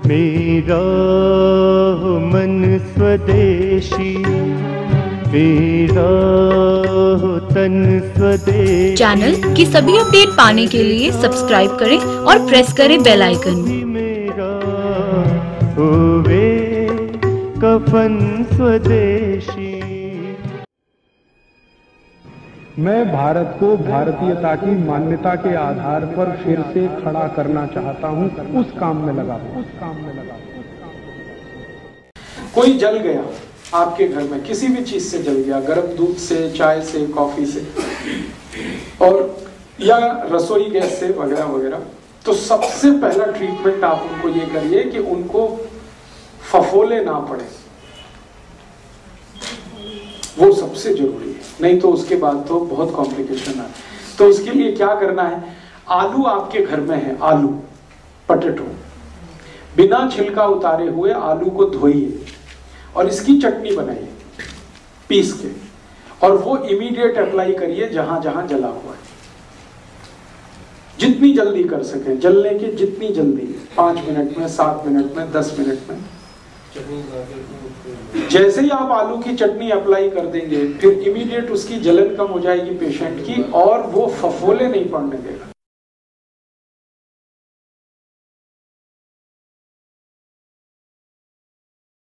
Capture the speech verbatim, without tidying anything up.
मेरा हो मन स्वदेशी, मेरा हो तन स्वदेशी। चैनल की सभी अपडेट पाने के लिए सब्सक्राइब करें और प्रेस करें बेल आइकन। मेरा होवे कफन स्वदेशी। मैं भारत को भारतीयता की मान्यता के आधार पर फिर से खड़ा करना चाहता हूं, उस काम में लगा हूं, उस काम में लगा हूं, उस काम में लगा हूं। कोई जल गया आपके घर में, किसी भी चीज से जल गया, गर्म दूध से, चाय से, कॉफी से, और या रसोई गैस से वगैरह वगैरह, तो सबसे पहला ट्रीटमेंट आप उनको ये करिए कि उनको फफोले ना पड़े, वो सबसे जरूरी है, नहीं तो उसके बाद तो बहुत कॉम्प्लिकेशन है। तो उसके लिए क्या करना है, आलू आपके घर में है, आलू पटेटो, बिना छिलका उतारे हुए आलू को धोइए और इसकी चटनी बनाइए पीस के, और वो इमीडिएट अप्लाई करिए जहां जहां जला हुआ है, जितनी जल्दी कर सके, जलने के जितनी जल्दी, पांच मिनट में, सात मिनट में, दस मिनट में। जैसे ही आप आलू की चटनी अप्लाई कर देंगे, फिर इमीडिएट उसकी जलन कम हो जाएगी पेशेंट की, और वो फफोले नहीं पड़ने देगा।